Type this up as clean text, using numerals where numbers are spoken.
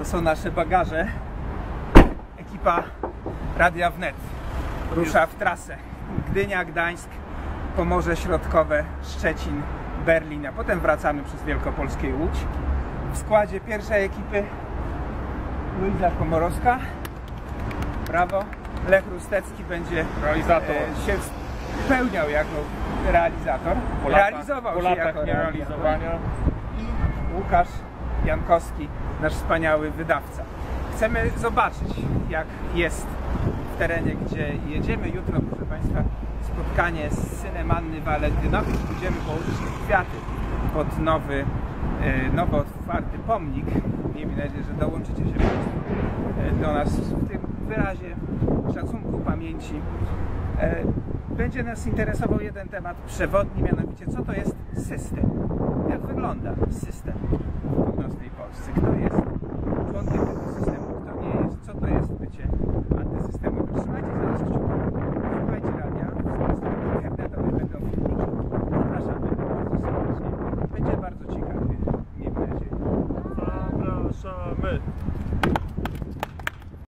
To są nasze bagaże. Ekipa Radia Wnet rusza w trasę. Gdynia, Gdańsk, Pomorze Środkowe, Szczecin, Berlin, a potem wracamy przez Wielkopolskę i Łódź. W składzie pierwszej ekipy Luiza Komorowska, brawo. Lech Rustecki będzie się spełniał jako realizator. Realizował się jako nierealizowania. I Łukasz Jankowski, nasz wspaniały wydawca. Chcemy zobaczyć, jak jest w terenie, gdzie jedziemy. Jutro, proszę Państwa, spotkanie z synem Anny Walentynowicz. Będziemy położyć kwiaty pod nowo otwarty pomnik. Miejmy nadzieję, że dołączycie się Państwo do nas w tym wyrazie szacunku, pamięci. Będzie nas interesował jeden temat przewodni, mianowicie co to jest system. Jak wygląda system w północnej Polsce? Kto jest